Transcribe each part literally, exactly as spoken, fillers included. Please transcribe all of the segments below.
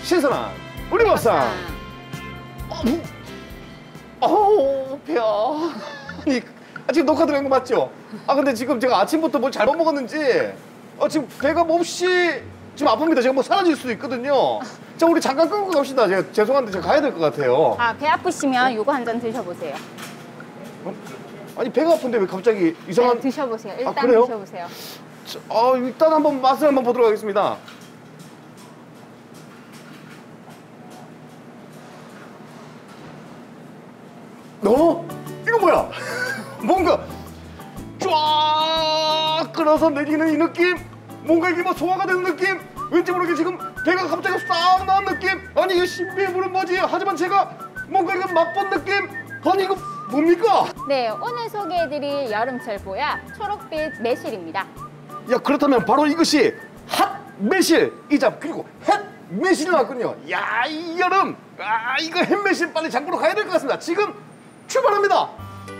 신선한 우리 밥상. 어우 배야. 아니 아, 지금 녹화 들어간 거 맞죠? 아 근데 지금 제가 아침부터 뭘 잘못 먹었는지 어, 지금 배가 몹시 지금 아픕니다. 제가 뭐 사라질 수도 있거든요. 자 우리 잠깐 끊고 갑시다. 제가 죄송한데 제가 가야 될 것 같아요. 아, 배 아프시면 요거 한 잔 드셔보세요. 어? 아니 배가 아픈데 왜 갑자기 이상한... 네, 드셔보세요. 일단 아, 그래요? 드셔보세요. 자, 아, 일단 한번 맛을 한번 보도록 하겠습니다. 어? 이거 뭐야? 뭔가 쫙 끌어서 내리는 이 느낌? 뭔가 이게 뭐 소화가 되는 느낌? 왠지 모르게 지금 배가 갑자기 싹 나온 느낌? 아니 이게 신비물은 뭐지? 하지만 제가 뭔가 이거 맛본 느낌? 아니 이거 뭡니까? 네, 오늘 소개해드릴 여름철 보약 초록빛 매실입니다. 야 그렇다면 바로 이것이 핫 매실이자 그리고 햇 매실이 나왔군요. 야 이 여름 아 이거 햇 매실 빨리 장보러 가야 될 것 같습니다. 지금 출발합니다.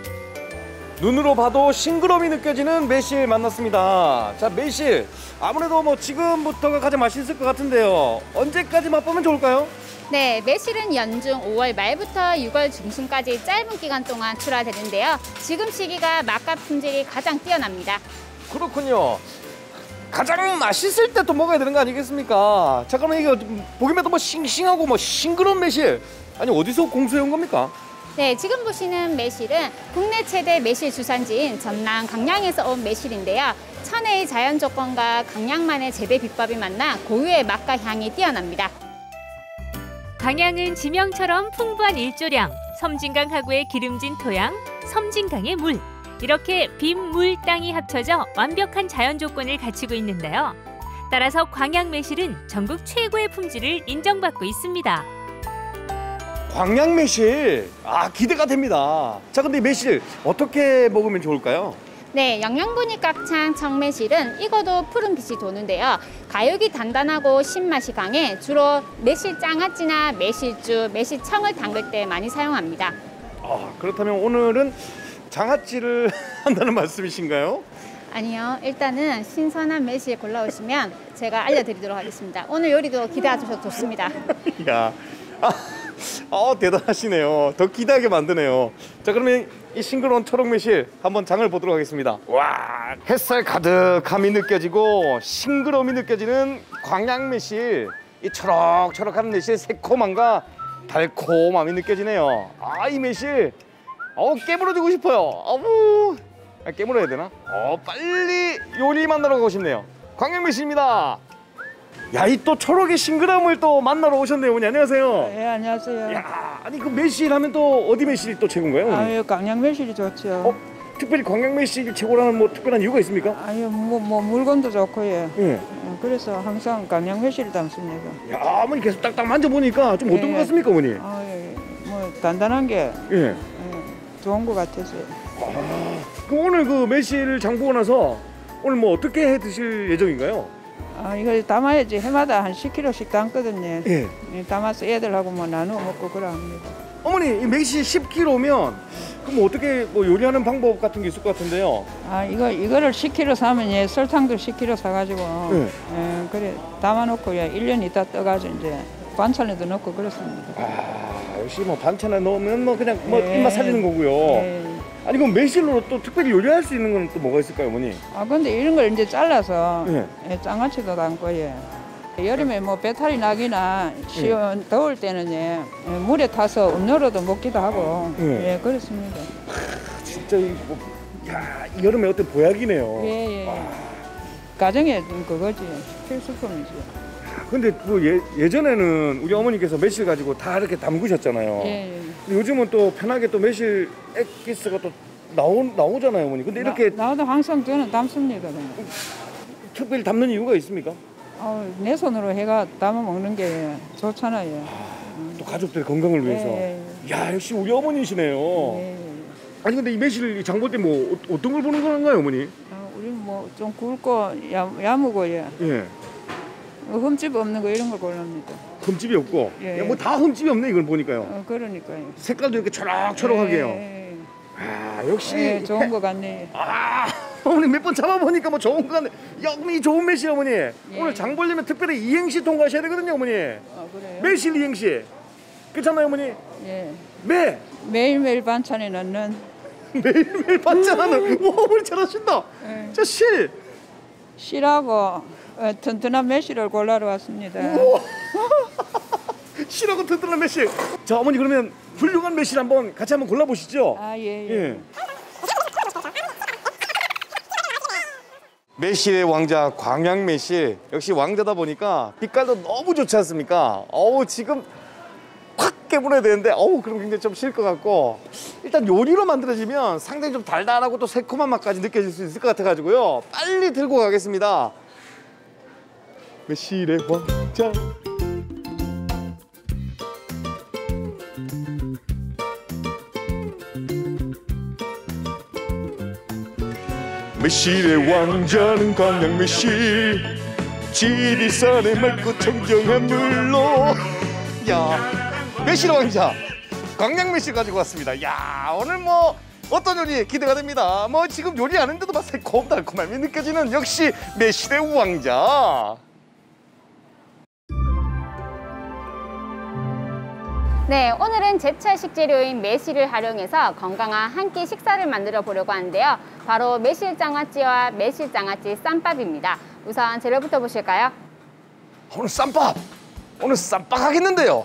눈으로 봐도 싱그러움이 느껴지는 매실 만났습니다. 자 매실 아무래도 뭐 지금부터가 가장 맛있을 것 같은데요. 언제까지 맛보면 좋을까요? 네, 매실은 연중 오월 말부터 유월 중순까지 짧은 기간 동안 출하되는데요. 지금 시기가 맛과 품질이 가장 뛰어납니다. 그렇군요. 가장 맛있을 때 또 먹어야 되는 거 아니겠습니까? 자 그러면 이거 보기만 해도 뭐 싱싱하고 뭐 싱그러운 매실 아니 어디서 공수해 온 겁니까? 네, 지금 보시는 매실은 국내 최대 매실 주산지인 전남 강량에서 온 매실인데요. 천혜의 자연 조건과 강량만의 재배 비법이 만나 고유의 맛과 향이 뛰어납니다. 강양은 지명처럼 풍부한 일조량, 섬진강 하구의 기름진 토양, 섬진강의 물. 이렇게 빈, 물, 땅이 합쳐져 완벽한 자연 조건을 갖추고 있는데요. 따라서 광양 매실은 전국 최고의 품질을 인정받고 있습니다. 광양 매실 아 기대가 됩니다. 자 근데 이 매실 어떻게 먹으면 좋을까요? 네, 영양분이 꽉 찬 청매실은 익어도 푸른 빛이 도는데요. 가육이 단단하고 신맛이 강해 주로 매실 장아찌나 매실주, 매실청을 담글 때 많이 사용합니다. 아 그렇다면 오늘은 장아찌를 한다는 말씀이신가요? 아니요, 일단은 신선한 매실 골라오시면 제가 알려드리도록 하겠습니다. 오늘 요리도 기대하셔도 좋습니다. 야, 아, 아 대단하시네요. 더 기대하게 만드네요. 자 그러면 이 싱그러운 초록 매실 한번 장을 보도록 하겠습니다. 와 햇살 가득함이 느껴지고 싱그러움이 느껴지는 광양 매실. 이 초록초록한 매실 새콤함과 달콤함이 느껴지네요. 아 이 매실 어 깨물어주고 싶어요. 어우 아, 깨물어야 되나? 어 빨리 요리 만나러 가고 싶네요. 광양 매실입니다. 야, 이 또 초록의 싱그러움을 또 만나러 오셨네요, 어머니. 안녕하세요. 예, 안녕하세요. 야, 아니 그 매실 하면 또 어디 매실이 또 최고인가요, 어머니? 아유, 강양 매실이 좋죠. 어, 특별히 광양 매실이 최고라는 뭐 특별한 이유가 있습니까? 아유, 뭐, 뭐 물건도 좋고 예. 예. 어, 그래서 항상 강양 매실을 담습니다. 야, 어머니 계속 딱딱 만져보니까 좀 어떤 예. 것 같습니까, 어머니? 아, 예, 뭐 단단한 게 예. 예, 좋은 것 같아서요. 아, 그럼 오늘 그 매실 장 보고 나서 오늘 뭐 어떻게 해 드실 예정인가요? 아, 이거 담아야지. 해마다 한 십 킬로그램씩 담거든요. 예. 예, 담아서 애들하고 뭐 나누어 먹고 그러 합니다. 어머니, 이 매실 십 킬로그램면 그럼 어떻게 뭐 요리하는 방법 같은 게 있을 것 같은데요? 아, 이거 이거를 십 킬로그램 사면 예, 설탕도 십 킬로그램 사가지고 예. 예, 그래 담아놓고 예, 일 년 있다 떠가지고 이제 반찬에도 넣고 그렇습니다. 아, 역시 뭐 반찬에 넣으면 뭐 그냥 뭐 예. 입맛 살리는 거고요. 예. 아니 그럼 매실로 또 특별히 요리할 수 있는 건 또 뭐가 있을까요, 어머니? 아 근데 이런 걸 이제 잘라서 예. 예, 장아찌도 담고 예. 여름에 뭐 배탈이 나기나 시원 더울 때는 예, 예, 물에 타서 음료로도 먹기도 하고 예. 예, 그렇습니다. 진짜 이 뭐, 야, 이 여름에 어떤 보약이네요. 예, 예. 가정에 좀 그거지 필수품이지. 근데 뭐 예, 예전에는 우리 어머니께서 매실 가지고 다 이렇게 담그셨잖아요. 예, 예. 근데 요즘은 또 편하게 또 매실 액기스가 또 나오, 나오잖아요, 어머니. 근데 이렇게 나, 나도 항상 저는 담습니다. 그냥. 특별히 담는 이유가 있습니까? 어, 내 손으로 해가 담아 먹는 게 좋잖아요. 또 가족들 건강을 위해서. 예, 야, 역시 우리 어머니시네요. 예, 예. 아니 근데 이 매실 장볼 때 뭐 어떤 걸 보는 건가요, 어머니? 어, 우리 뭐 좀 굵고 야, 야무고 예. 예. 흠집 없는 거 이런 걸 고릅니다. 흠집이 없고. 예. 뭐 다 흠집이 없네 이걸 보니까요. 어, 그러니까요. 색깔도 이렇게 초록초록하게요. 예, 아, 역시. 예, 좋은 거 같네. 아, 어머니 몇 번 잡아보니까 뭐 좋은 거 같네. 야, 어머니 좋은 매실 어머니. 예. 오늘 장 보려면 특별히 이행시 통과하셔야 되거든요, 어머니. 어, 그래요? 매실 이행시. 괜찮나요, 어머니? 예. 매. 매일매일 반찬에 넣는. 매일매일 반찬하는. 와, 어머니 잘하신다. 예. 자, 실. 실하고 어, 튼튼한 매실을 골라러 왔습니다. 실하고 튼튼한 매실. 자, 어머니 그러면 훌륭한 매실 한번 같이 한번 골라보시죠. 아, 예, 예. 예. 매실의 왕자 광양 매실. 역시 왕자다 보니까 빛깔도 너무 좋지 않습니까? 어우, 지금 확 깨물어야 되는데 어우, 그럼 굉장히 좀 실 것 같고, 일단 요리로 만들어지면 상당히 좀 달달하고 또 새콤한 맛까지 느껴질 수 있을 것 같아가지고요, 빨리 들고 가겠습니다. 매실의 왕자. 매실의 왕자는 광양 매실, 지리산의 맑고 청정한 물로. 야, 매실의 왕자 광양 매실 가지고 왔습니다. 야, 오늘 뭐 어떤 요리 기대가 됩니다. 뭐 지금 요리 안 했는데도 막 새콤달콤함이 느껴지는 역시 매실의 왕자. 네, 오늘은 제철 식재료인 매실을 활용해서 건강한 한 끼 식사를 만들어 보려고 하는데요. 바로 매실장아찌와 매실장아찌 쌈밥입니다. 우선 재료부터 보실까요? 오늘 쌈밥! 오늘 쌈밥 하겠는데요.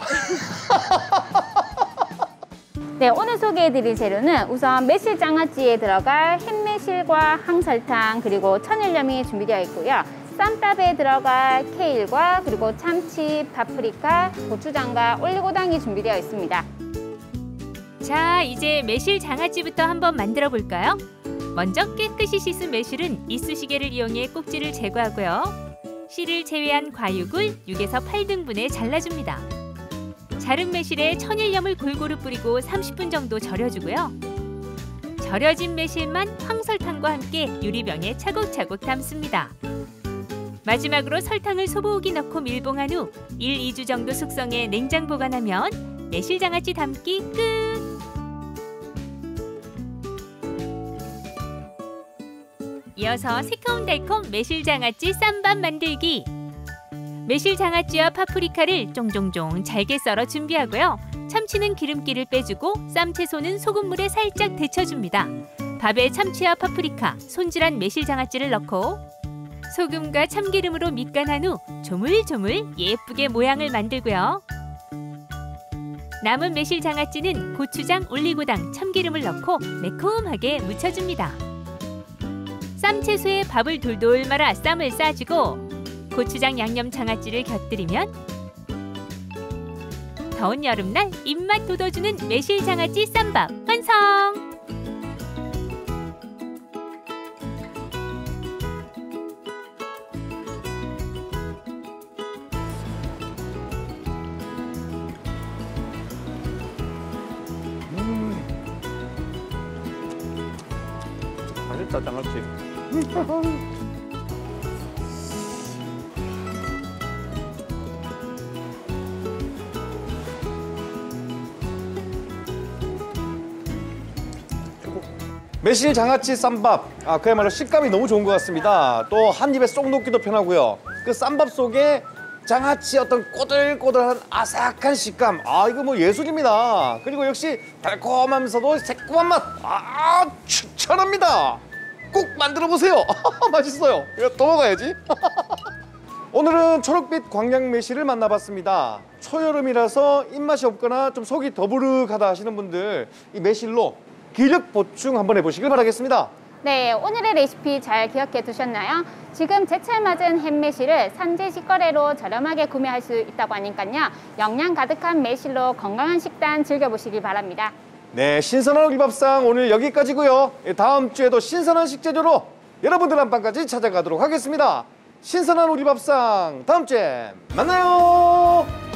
네, 오늘 소개해드릴 재료는 우선 매실장아찌에 들어갈 햇매실과 항설탕 그리고 천일염이 준비되어 있고요. 쌈밥에 들어갈 케일과 그리고 참치, 파프리카, 고추장과 올리고당이 준비되어 있습니다. 자, 이제 매실 장아찌부터 한번 만들어 볼까요? 먼저 깨끗이 씻은 매실은 이쑤시개를 이용해 꼭지를 제거하고요. 씨를 제외한 과육을 육에서 팔 등분에 잘라줍니다. 자른 매실에 천일염을 골고루 뿌리고 삼십 분 정도 절여주고요. 절여진 매실만 황설탕과 함께 유리병에 차곡차곡 담습니다. 마지막으로 설탕을 소복이 넣고 밀봉한 후 일, 이 주 정도 숙성해 냉장 보관하면 매실장아찌 담기 끝! 이어서 새콤달콤 매실장아찌 쌈밥 만들기! 매실장아찌와 파프리카를 쫑쫑쫑 잘게 썰어 준비하고요. 참치는 기름기를 빼주고 쌈채소는 소금물에 살짝 데쳐줍니다. 밥에 참치와 파프리카, 손질한 매실장아찌를 넣고 소금과 참기름으로 밑간한 후 조물조물 예쁘게 모양을 만들고요. 남은 매실장아찌는 고추장, 올리고당, 참기름을 넣고 매콤하게 무쳐줍니다. 쌈채소에 밥을 돌돌 말아 쌈을 싸주고 고추장 양념 장아찌를 곁들이면 더운 여름날 입맛 돋워주는 매실장아찌 쌈밥 완성! 맛있다, 장아찌. 매실 장아찌 쌈밥, 아, 그야말로 식감이 너무 좋은 것 같습니다. 또 한 입에 쏙 녹기도 편하고요. 그 쌈밥 속에 장아찌 어떤 꼬들꼬들한 아삭한 식감, 아, 이거 뭐 예술입니다. 그리고 역시 달콤하면서도 새콤한 맛, 아, 추천합니다. 꼭 만들어 보세요. 맛있어요. 이거 또 먹어야지. 오늘은 초록빛 광양 매실을 만나봤습니다. 초여름이라서 입맛이 없거나 좀 속이 더부룩하다 하시는 분들, 이 매실로 기력 보충 한번 해보시길 바라겠습니다. 네, 오늘의 레시피 잘 기억해 두셨나요? 지금 제철 맞은 햇매실을 산지 식거래로 저렴하게 구매할 수 있다고 하니까요. 영양 가득한 매실로 건강한 식단 즐겨보시기 바랍니다. 네, 신선한 우리밥상 오늘 여기까지고요. 다음 주에도 신선한 식재료로 여러분들 안방까지 찾아가도록 하겠습니다. 신선한 우리밥상 다음 주에 만나요.